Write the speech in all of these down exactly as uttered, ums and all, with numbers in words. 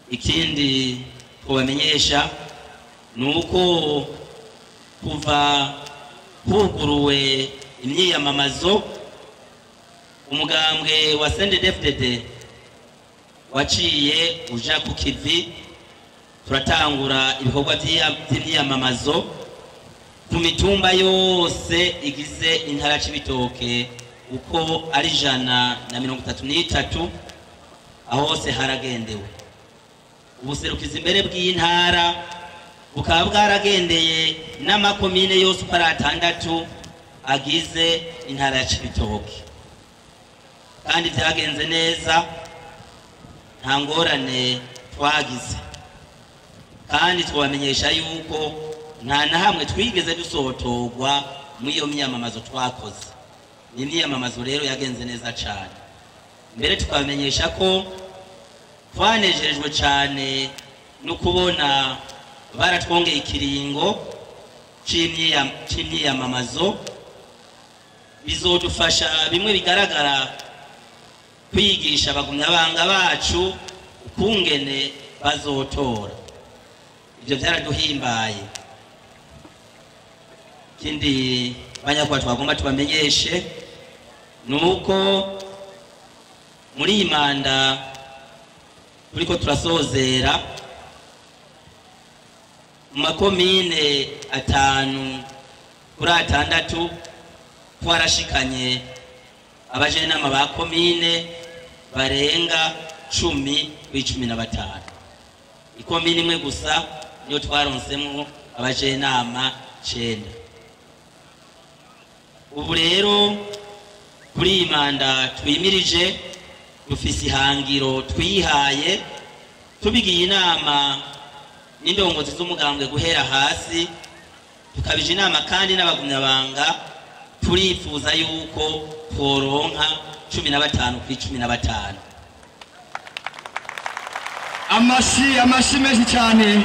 ikindi kubamenyesha nuko kuva huguruwe imyiyamamazo umugambwe wa C N D D F D D waciye uja ku kivi turatangura ibikorwa by'imyiyamamazo ku mitumba yose igize intara Cibitoke uko ari jana na mirongo itatu n'itatu aho hose haragendewe ubuserukizi imbere bw'intara bukaba bwaragendeye n'amakomine yose uko ari atandatu agize intara ya Cibitoke kandi byagenze neza nta ngorane twagize kandi twabamenyesha yuko nta na hamwe twigeze dusotorwa mu iyo myamamazo twakoze ni imyamamazo rero yagenze neza cyane mbere tukabamenyesha ko twanejejwe cyane no kubona baratwongeye ikiringo c'imyiyamamazo bizodufasha bimwe bigaragara kwigisha abagumyabanga bacu ukungene bazotora ibyo byaraduhimbaye kindi banyakwa twagomba tubamenyeshe nuko muri imanda turiko turasozera mu makomine atanu kuri atandatu twarashikanye abajenama ba komine barenga cumi kw'icumi na batanu ikomine imwe gusa niyo twaronsemo abajenama cenda ubu rero kuri iyi manda twimirije dufise ihangiro twihaye tubigiye inama n'indongozi z'umugambwe guhera hasi tukabije inama kandi n'abagumyabanga turifuza yuko tworonka cumi na batanu kuri cumi na batanu amashi amashi menshi cyane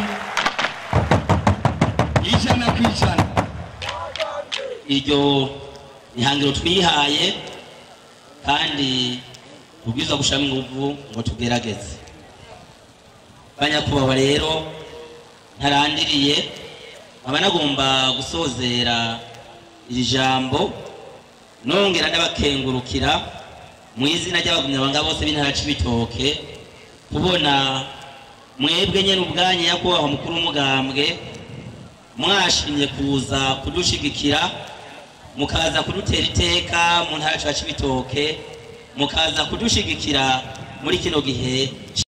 ijana ku ijana iryo ihangiro twihaye kandi tubwiza gushama inguvu ngo tugerageze banyakubahwa rero ntarandiriye aba nagomba gusozera iri jambo nongera ndabakengurukira mu izina ry'abagumyabanga bose b'intara Cibitoke kubona mwebwe nyene ubwanyu yakubahwa mukuru w'umugambwe mwashimye kuza kudushigikira mukaza kudutera iteka mu ntara ya Cibitoke mukaza kudushigikira muri kino gihe